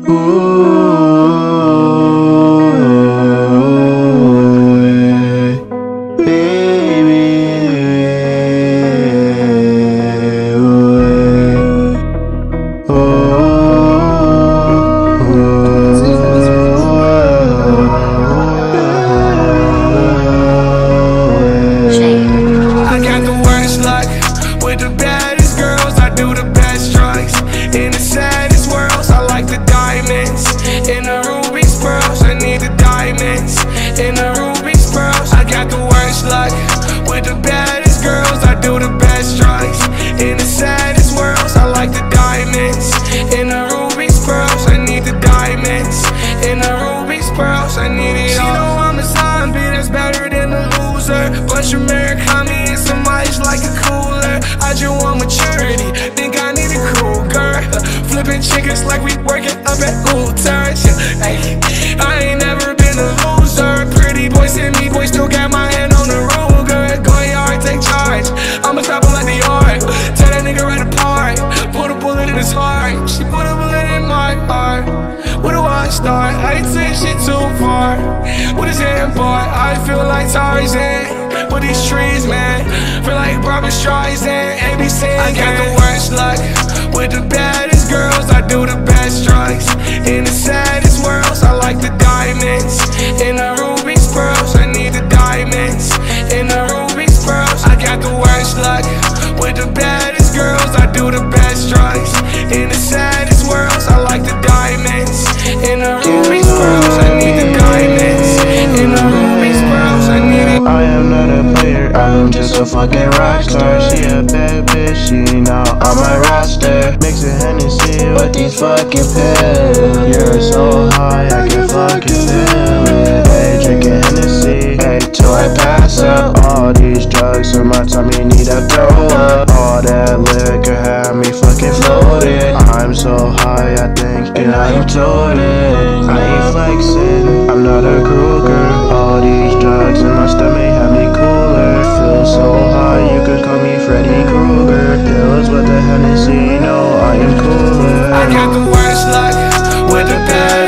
With the baddest girls, I do the best drugs. In the saddest worlds, I like the diamonds. In the ruby's pearls, I need the diamonds. In the ruby's pearls, I got the worst luck. With the baddest girls, I do the best drugs. In the saddest worlds, I like the diamonds. In the ruby's pearls, I need the diamonds. In the ruby's pearls, I need it all. She know I'm a zombie that's better than a loser. Bunch of Murakami and some ice like a cooler. I just want maturity, think I need a cool girl. Flipping chickens like we working up at Hooters. Ay, I ain't never been a loser. Pretty boy send me, boy still got my hand on the Ruger. Go yard, take charge, I'ma stop him like the yard. Tear that nigga right apart, put a bullet in his heart. She put a bullet in my heart. Where do I start? I ain't saying shit too far. What is it, boy? I feel like Tarzan with these trees, man. Feel like Barbara Streisand, ABC. I got the worst luck. With the baddest girls, I do the best drugs. In the saddest worlds, I like the diamonds. In the ruby's pearls, I need the diamonds. In the ruby's pearls, I got the worst luck. With the baddest girls, I do the best drugs. In the saddest worlds, I like the diamonds. In the ruby's pearls, I need the diamonds. In the ruby's pearls, I need it. I am not a player, I'm just a fucking rock star. She a bad bitch, she not on my roster. Mixing Hennessy with these fucking pills. You're so high, I can fucking feel it. Hey, drinking Hennessy, hey, till I pass up. All these drugs in my tummy need a throw up. All that liquor had me fucking floating. I'm so high, I think, and I'm toting. I ain't flexing, I'm not a Kruger. All these drugs in my stomach have me cooler. Feel so high, you could call me Freddy Krueger. Pills with the Hennessy, no, I am cooler. I got the worst luck with the bad